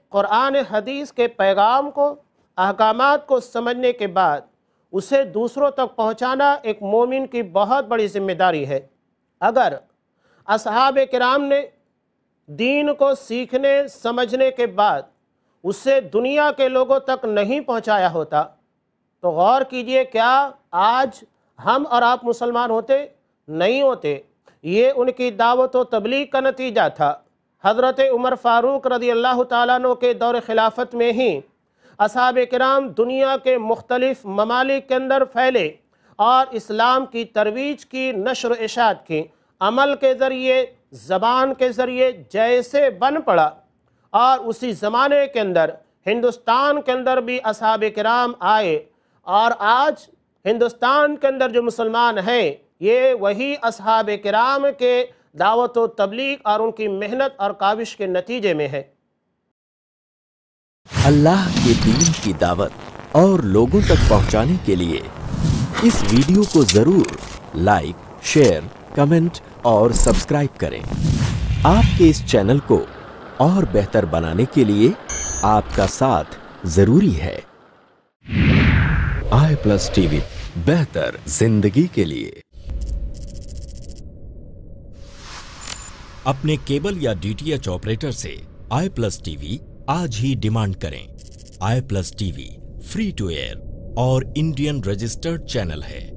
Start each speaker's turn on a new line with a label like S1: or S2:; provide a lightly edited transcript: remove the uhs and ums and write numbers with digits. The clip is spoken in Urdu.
S1: قرآن حدیث کے پیغام کو، احکامات کو سمجھنے کے بعد اسے دوسروں تک پہنچانا ایک مومن کی بہت بڑی ذمہ داری ہے۔ اگر اصحاب کرام نے دین کو سیکھنے سمجھنے کے بعد اسے دنیا کے لوگوں تک نہیں پہنچایا ہوتا تو غور کیجئے کیا آج ہم اور آپ مسلمان ہوتے؟ نہیں ہوتے۔ یہ ان کی دعوت و تبلیغ کا نتیجہ تھا۔ حضرت عمر فاروق رضی اللہ تعالیٰ عنہ کے دور خلافت میں ہی اصحاب کرام دنیا کے مختلف ممالک کے اندر پھیلے اور اسلام کی ترویج کی، نشر و اشاعت کی، عمل کے ذریعے، زبان کے ذریعے جیسے بن پڑا، اور اسی زمانے کے اندر ہندوستان کے اندر بھی اصحاب کرام آئے، اور آج ہندوستان کے اندر جو مسلمان ہیں یہ وہی اصحاب کرام کے دعوت و تبلیغ اور ان کی محنت اور کاوش کے نتیجے میں ہے۔
S2: اللہ کے دین کی دعوت اور لوگوں تک پہنچانے کے لیے اس ویڈیو کو ضرور لائک، شیئر، کمنٹ اور سبسکرائب کریں۔ آپ کے اس چینل کو اور بہتر بنانے کے لیے آپ کا ساتھ ضروری ہے۔ i+TV، بہتر زندگی کے لیے۔ اپنے کیبل یا DTH آپریٹر سے i+TV آج ہی ڈیمانڈ کریں۔ i+TV فری ٹو ایئر اور انڈین رجسٹرڈ چینل ہے۔